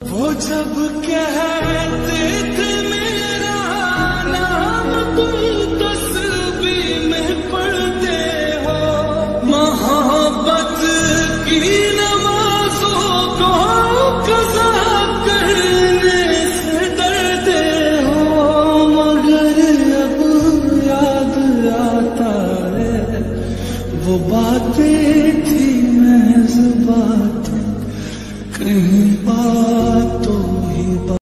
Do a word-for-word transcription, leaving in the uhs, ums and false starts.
वो जब कहते थे मेरा नाम तुम तस्वीर में पढ़ते हो, मोहब्बत की नमाजों को कज़ा करने से डरते हो, मगर अब याद आता है वो बातें थी महज़ बातें, कहीं बात तो ही बात।